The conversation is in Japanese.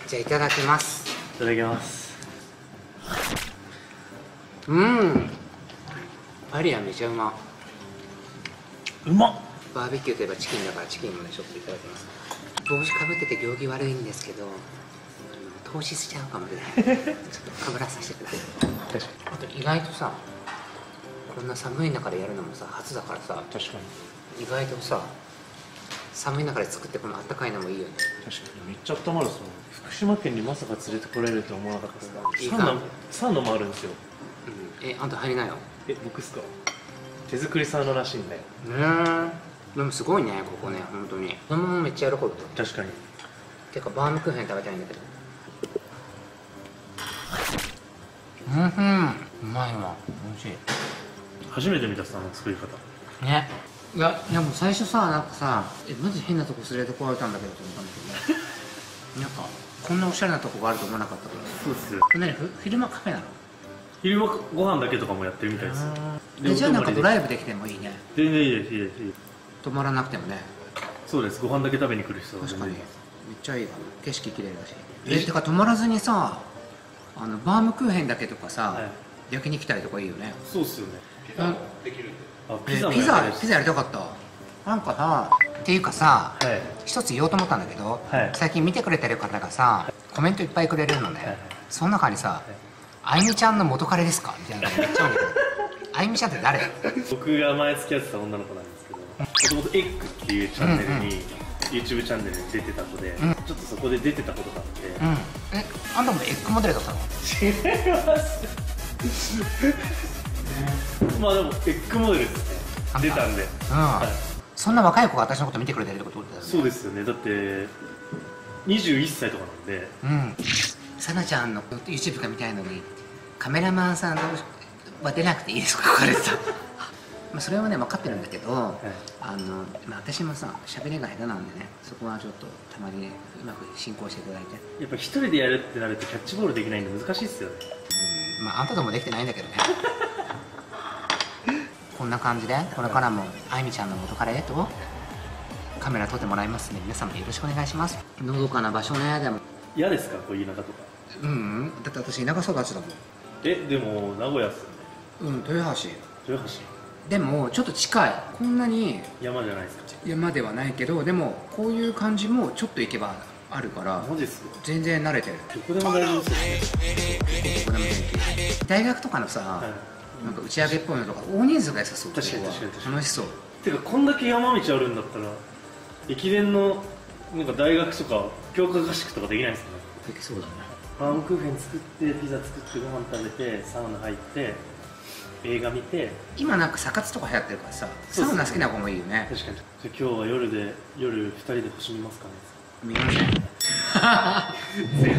じゃあいただきます。 いただきます。 パリアめちゃうま。 うまっ。 バーベキューといえばチキンだからチキンもねちょっといただきます。帽子かぶってて行儀悪いんですけど投資しちゃうかもね。ちょっとかぶらさせてください。 確かに。 あと意外とさこんな寒い中でやるのもさ初だからさ、 確かに。 意外とさ寒い中で作ってこのあったかいのもいいよね。 確かにめっちゃ温まる。そう、福島県にまさか連れてこられるとは思わなかったです。 いいかサウナもあるんですよ。 あんた入りなよ。 僕っすか。手作りサウナらしいんだよ。 でもすごいねここね、本当に子供もめっちゃ喜ぶ。 確かに。 てかバームクーヘン食べたいんだけど。うまいわ、美味しい。 初めて見たサウナ作り方ね。いやでも最初さなんかさマジ変なとこ連れてこられたんだけどと思ったんだけどね。なんかこんなおしゃれなとこがあると思わなかったから。 そうっすよ。 何昼間カフェなの？ 昼間ご飯だけとかもやってるみたいです。 じゃあなんかドライブできてもいいね。 全然いいです、いいです。 泊まらなくてもね。 そうです。ご飯だけ食べに来る人は確かにめっちゃいいわ。景色綺麗だし。 ててか泊まらずにさバームクーヘンだけとかさ、 はい、 焼きに来たりとかいいよね。 そうっすよね。 ピザもできるんで。 ピザやりたかった。なんかさっていうかさ、 はい、 一つ言おうと思ったんだけど、 はい、 最近見てくれてる方がさ、コメントいっぱいくれるのね、 はい、 その中にさ「あいみちゃんの元彼ですか?」みたいなのめっちゃ多いんだけどあいみちゃんって誰？ 僕が前付き合ってた女の子なんですけど、もともとエッグっていうチャンネルに、YouTube チャンネルに出てた子で、ちょっとそこで出てたことがあって、 あんたもエッグモデルだったの？ 違いますまあでもエッグモデルですね。出たんで、 そんな若い子が私のこと見てくれてるってことだよね。 そうですよね。だって21歳とかなんで。 さなちゃんの YouTube が見たいのにカメラマンさんは出なくていいですか？これさそれはね分かってるんだけど、私もさ喋りが下手なんでね、そこはちょっとたまにねうまく進行していただいて。 やっぱ一人でやるってなるとキャッチボールできないんで難しいっすよね。 あんたともできてないんだけどねこんな感じでこれからもあいみちゃんの元彼へとカメラ撮ってもらいますので皆様よろしくお願いします。のどかな場所ね。でも嫌ですか、こういう田舎とか？ だって私田舎育ちだもん。 でも名古屋っすよね。 豊橋。 豊橋でもちょっと近い。こんなに山じゃないですか？ 山ではないけどでもこういう感じもちょっと行けばあるからマジっすか？ 全然慣れてる。 どこでも大丈夫ですよね。 どこでも平気。大学とかのさ、なんか打ち上げっぽいのとか大人数が良さそう。 確かに楽しそう。 てかこんだけ山道あるんだったら駅伝のなんか大学とか強化合宿とかできないですかね？ できそうだね。 バームクーヘン作ってピザ作ってご飯食べてサウナ入って映画見て。 今なんかサ活とか流行ってるからさ、サウナ好きな子もいいよね。 確かに。じゃあ今日は夜2人で星見ますかね？ 見ません